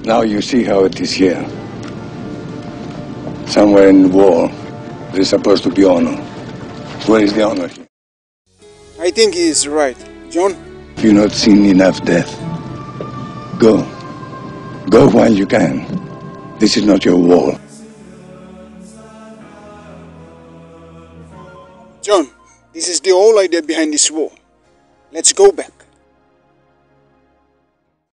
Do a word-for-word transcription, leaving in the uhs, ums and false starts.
Now you see how it is here. Somewhere in the wall, there is supposed to be honor. Where is the honor here? I think he is right. John? You've not seen enough death. Go. Go while you can. This is not your wall. John, this is the whole idea behind this war. Let's go back.